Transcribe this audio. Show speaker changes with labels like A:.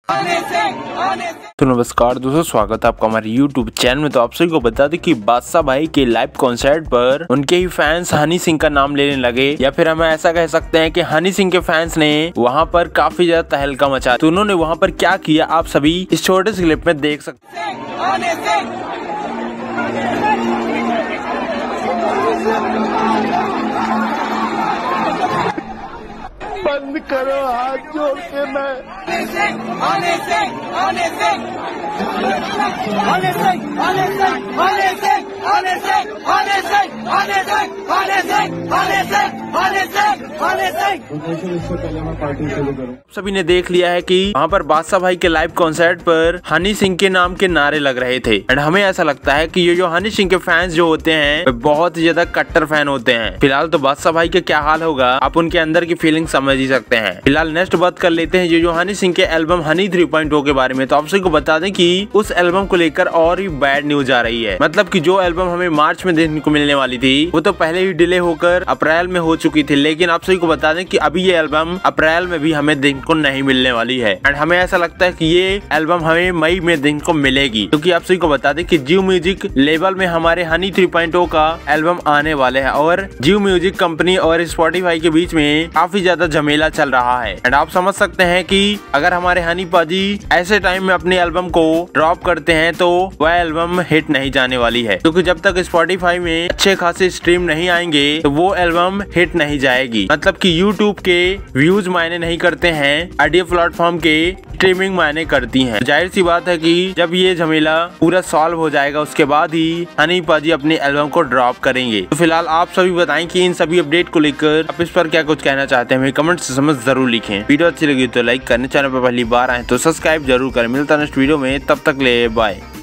A: तो नमस्कार दोस्तों, स्वागत है आपका हमारे YouTube चैनल में। तो आप सभी को बता दें कि बादशाह भाई के लाइव कॉन्सर्ट पर उनके ही फैंस हनी सिंह का नाम लेने लगे, या फिर हम ऐसा कह सकते हैं कि हनी सिंह के फैंस ने वहां पर काफी ज्यादा तहलका मचा। तो उन्होंने वहां पर क्या किया आप सभी इस छोटे से क्लिप में देख सकते हैं।
B: बंद करो हाथ जोड़ के मैं
A: सभी ने देख लिया है कि वहाँ पर बादशाह भाई के लाइव कॉन्सर्ट पर हनी सिंह के नाम के नारे लग रहे थे। एंड हमें ऐसा लगता है कि ये जो हनी सिंह के फैंस जो होते हैं वे बहुत ही ज्यादा कट्टर फैन होते हैं। फिलहाल तो बादशाह भाई का क्या हाल होगा आप उनके अंदर की फीलिंग समझ ही सकते हैं। फिलहाल नेक्स्ट बात कर लेते हैं ये जो हनी सिंह के एल्बम हनी 3.0 के बारे में। तो आप सभी को बता दें कि उस एल्बम को लेकर और भी बैड न्यूज आ रही है। मतलब कि जो एल्बम हमें मार्च में देखने को मिलने वाली थी वो तो पहले ही डिले होकर अप्रैल में हो चुकी थी, लेकिन आप सभी को बता दें कि अभी ये एल्बम अप्रैल में भी हमें देखने को नहीं मिलने वाली है। एंड हमें ऐसा लगता है कि ये एल्बम हमें मई में देखने को मिलेगी, क्योंकि आप सभी को बता दें कि जियो म्यूजिक लेवल में हमारे हनी 3.0 का एल्बम आने वाले है और जियो म्यूजिक कंपनी और स्पॉटिफाई के बीच में काफी ज्यादा झमेला चल रहा है। एंड आप समझ सकते हैं कि अगर हमारे हनी पाजी ऐसे टाइम में अपने एल्बम को ड्रॉप करते हैं तो वह एल्बम हिट नहीं जाने वाली है, क्योंकि जब तक स्पॉटिफाई में अच्छे खासे स्ट्रीम नहीं आएंगे तो वो एल्बम हिट नहीं जाएगी। मतलब कि यूट्यूब के व्यूज मायने नहीं करते हैं, ऑडियो प्लेटफॉर्म के स्ट्रीमिंग मायने करती हैं। जाहिर सी बात है कि जब ये झमेला पूरा सॉल्व हो जाएगा उसके बाद ही हनी पाजी अपने एल्बम को ड्रॉप करेंगे। तो फिलहाल आप सभी बताएं कि इन सभी अपडेट को लेकर आप इस पर क्या कुछ कहना चाहते हैं, हमें कमेंट से समझ जरूर लिखें। वीडियो अच्छी लगी तो लाइक करने, चैनल पर पहली बार आए तो सब्सक्राइब जरूर करें। मिलता है नेक्स्ट वीडियो में, तब तक ले बाय।